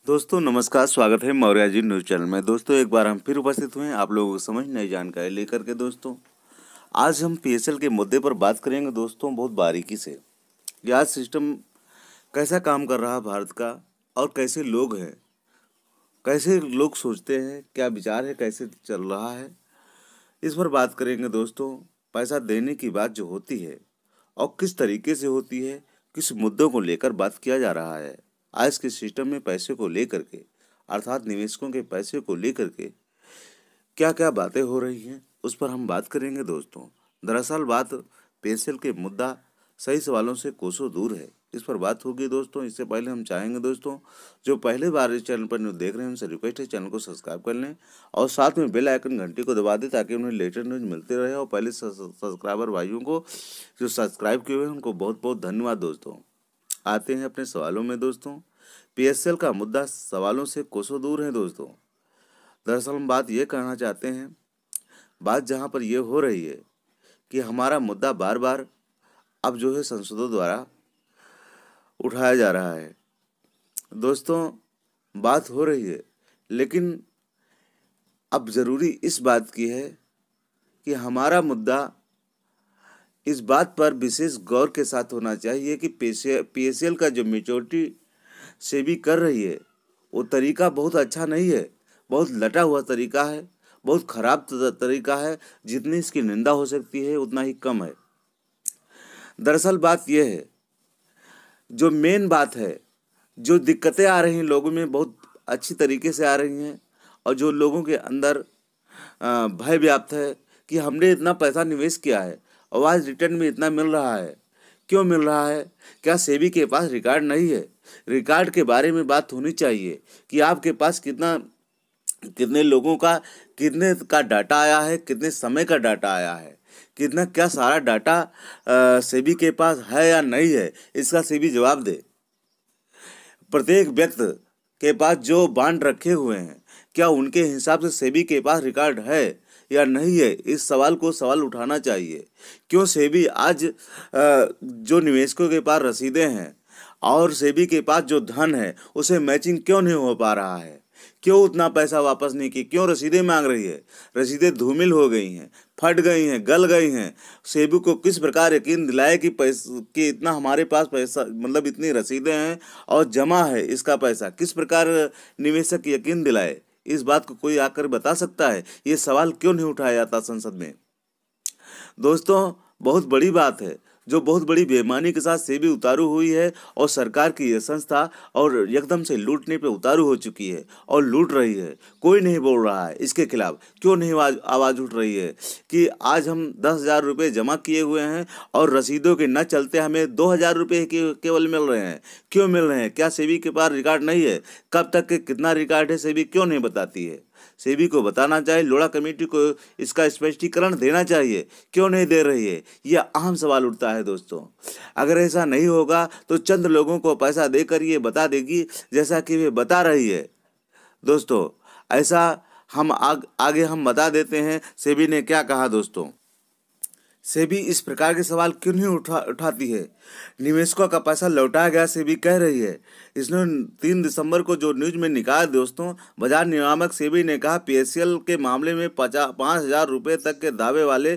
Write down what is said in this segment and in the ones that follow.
दोस्तों नमस्कार, स्वागत है मौर्य जी न्यूज़ चैनल में। दोस्तों एक बार हम फिर उपस्थित हुए हैं आप लोगों को समझ नई जानकारी लेकर के। दोस्तों आज हम पीएसएल के मुद्दे पर बात करेंगे दोस्तों, बहुत बारीकी से कि आज सिस्टम कैसा काम कर रहा है भारत का, और कैसे लोग हैं, कैसे लोग सोचते हैं, क्या विचार है, कैसे चल रहा है, इस पर बात करेंगे दोस्तों। पैसा देने की बात जो होती है और किस तरीके से होती है, किस मुद्दों को लेकर बात किया जा रहा है, आज के सिस्टम में पैसे को लेकर के, अर्थात निवेशकों के पैसे को लेकर के क्या क्या बातें हो रही हैं, उस पर हम बात करेंगे दोस्तों। दरअसल बात पीएसएल के मुद्दा सही सवालों से कोसों दूर है, इस पर बात होगी दोस्तों। इससे पहले हम चाहेंगे दोस्तों, जो पहले बार इस चैनल पर न्यूज़ देख रहे हैं उनसे रिक्वेस्ट है चैनल को सब्सक्राइब कर लें और साथ में बेल आइकन घंटी को दबा दें ताकि उन्हें लेटेस्ट न्यूज़ मिलते रहे। और पहले सब्सक्राइबर भाइयों को जो सब्सक्राइब किए हुए हैं उनको बहुत बहुत धन्यवाद दोस्तों। आते हैं अपने सवालों में दोस्तों। पीएसएल का मुद्दा सवालों से कोसों दूर है दोस्तों। दरअसल हम बात ये कहना चाहते हैं, बात जहाँ पर ये हो रही है कि हमारा मुद्दा बार बार अब जो है संसदों द्वारा उठाया जा रहा है दोस्तों। बात हो रही है, लेकिन अब ज़रूरी इस बात की है कि हमारा मुद्दा इस बात पर विशेष गौर के साथ होना चाहिए कि पीएसएल का जो मेच्योरिटी सेबी कर रही है वो तरीका बहुत अच्छा नहीं है, बहुत लटा हुआ तरीका है, बहुत खराब तरीका है। जितनी इसकी निंदा हो सकती है उतना ही कम है। दरअसल बात यह है, जो मेन बात है, जो दिक्कतें आ रही हैं लोगों में बहुत अच्छी तरीके से आ रही हैं, और जो लोगों के अंदर भय व्याप्त है कि हमने इतना पैसा निवेश किया है और आज रिटर्न में इतना मिल रहा है, क्यों मिल रहा है? क्या सेबी के पास रिकॉर्ड नहीं है? रिकॉर्ड के बारे में बात होनी चाहिए कि आपके पास कितने लोगों का कितने का डाटा आया है, कितने समय का डाटा आया है, कितना क्या सारा डाटा सेबी के पास है या नहीं है, इसका सेबी जवाब दे। प्रत्येक व्यक्ति के पास जो बॉन्ड रखे हुए हैं, क्या उनके हिसाब से सेबी के पास रिकॉर्ड है या नहीं है? इस सवाल को सवाल उठाना चाहिए। क्यों सेबी आज जो निवेशकों के पास रसीदें हैं और सेबी के पास जो धन है उसे मैचिंग क्यों नहीं हो पा रहा है? क्यों उतना पैसा वापस नहीं की? क्यों रसीदें मांग रही है? रसीदें धूमिल हो गई हैं, फट गई हैं, गल गई हैं। सेबी को किस प्रकार यकीन दिलाए कि इतना हमारे पास पैसा, मतलब इतनी रसीदें हैं और जमा है इसका पैसा, किस प्रकार निवेशक यकीन दिलाए? इस बात को कोई आकर बता सकता है? ये सवाल क्यों नहीं उठाया जाता संसद में? दोस्तों बहुत बड़ी बात है, जो बहुत बड़ी बेईमानी के साथ सेबी उतारू हुई है और सरकार की यह संस्था और एकदम से लूटने पे उतारू हो चुकी है और लूट रही है। कोई नहीं बोल रहा है इसके खिलाफ। क्यों नहीं आवाज़ उठ रही है कि आज हम 10,000 रुपये जमा किए हुए हैं और रसीदों के न चलते हमें 2,000 रुपये केवल मिल रहे हैं? क्यों मिल रहे हैं? क्या सेबी के पास रिकॉर्ड नहीं है? कब तक के कितना रिकॉर्ड है सेबी क्यों नहीं बताती है? सेबी को बताना चाहिए, लोढ़ा कमेटी को इसका स्पष्टीकरण देना चाहिए, क्यों नहीं दे रही है? यह अहम सवाल उठता है दोस्तों। अगर ऐसा नहीं होगा तो चंद लोगों को पैसा देकर ये बता देगी जैसा कि वे बता रही है। दोस्तों ऐसा हम आगे हम बता देते हैं सेबी ने क्या कहा दोस्तों। सेबी इस प्रकार के सवाल क्यों नहीं उठाती है? निवेशकों का पैसा लौटाया गया सेबी कह रही है। इसने 3 दिसंबर को जो न्यूज में निकाला दोस्तों, बाजार नियामक सेबी ने कहा पीएसएल के मामले में 5,000 रुपये तक के दावे वाले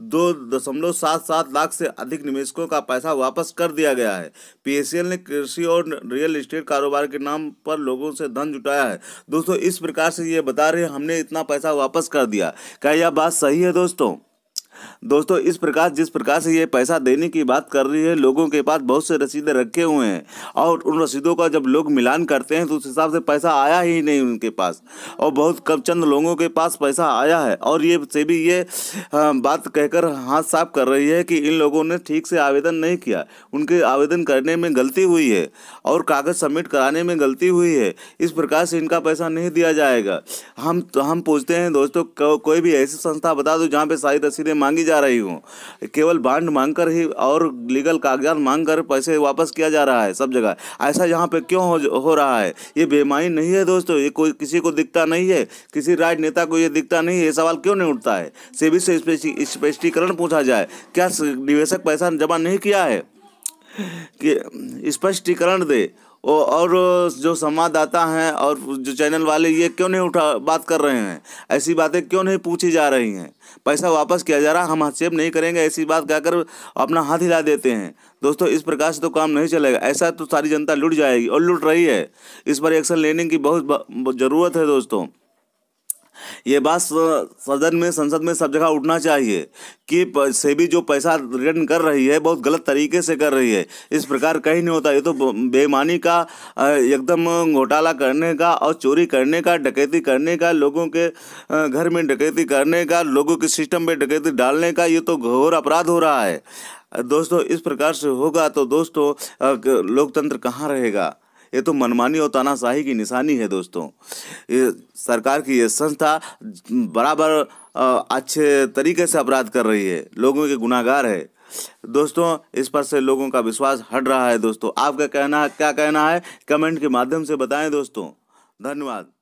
2.77 लाख से अधिक निवेशकों का पैसा वापस कर दिया गया है। पीएसएल ने कृषि और रियल एस्टेट कारोबार के नाम पर लोगों से धन जुटाया है। दोस्तों इस प्रकार से ये बता रहे हैं हमने इतना पैसा वापस कर दिया। क्या यह बात सही है दोस्तों? दोस्तों इस प्रकार जिस प्रकार से ये पैसा देने की बात कर रही है, लोगों के पास बहुत से रसीदें रखे हुए हैं और उन रसीदों का जब लोग मिलान करते हैं तो उस हिसाब से पैसा आया ही नहीं उनके पास, और बहुत कम चंद लोगों के पास पैसा आया है। और ये सेबी ये बात कहकर हाथ साफ कर रही है कि इन लोगों ने ठीक से आवेदन नहीं किया, उनके आवेदन करने में गलती हुई है और कागज़ सबमिट कराने में गलती हुई है, इस प्रकार से इनका पैसा नहीं दिया जाएगा। हम पूछते हैं दोस्तों, कोई भी ऐसी संस्था बता दो जहाँ पे सारी रसीदें मांगी जा रही हूँ, केवल बॉन्ड मांगकर ही और लीगल कागजात मांगकर पैसे वापस किया जा रहा है सब जगह। ऐसा यहाँ पे क्यों हो रहा है? ये बेईमानी नहीं है दोस्तों? ये कोई किसी को दिखता नहीं है? किसी राजनेता को ये दिखता नहीं है? ये सवाल क्यों नहीं उठता है? सेबी से स्पष्टीकरण पूछा जाए, क्या निवेशक पैसा जमा नहीं किया है कि स्पष्टीकरण दे, और जो संवाददाता हैं और जो चैनल वाले ये क्यों नहीं बात कर रहे हैं, ऐसी बातें क्यों नहीं पूछी जा रही हैं। पैसा वापस किया जा रहा, हम हस्तक्षेप नहीं करेंगे ऐसी बात कहकर अपना हाथ हिला देते हैं। दोस्तों इस प्रकार से तो काम नहीं चलेगा, ऐसा तो सारी जनता लुट जाएगी और लुट रही है। इस पर एक्शन लेने की बहुत ज़रूरत है दोस्तों। ये बात सदन में, संसद में सब जगह उठना चाहिए कि सेबी जो पैसा रिटर्न कर रही है बहुत गलत तरीके से कर रही है। इस प्रकार कहीं नहीं होता, ये तो बेईमानी का, एकदम घोटाला करने का और चोरी करने का, डकैती करने का, लोगों के घर में डकैती करने का, लोगों के सिस्टम पे डकैती डालने का, ये तो घोर अपराध हो रहा है दोस्तों। इस प्रकार से होगा तो दोस्तों लोकतंत्र कहाँ रहेगा। ये तो मनमानी और तानाशाही की निशानी है दोस्तों। ये सरकार की ये संस्था बराबर अच्छे तरीके से अपराध कर रही है, लोगों के गुनाहगार है दोस्तों। इस पर से लोगों का विश्वास हट रहा है दोस्तों। आपका क्या कहना है कमेंट के माध्यम से बताएं दोस्तों। धन्यवाद।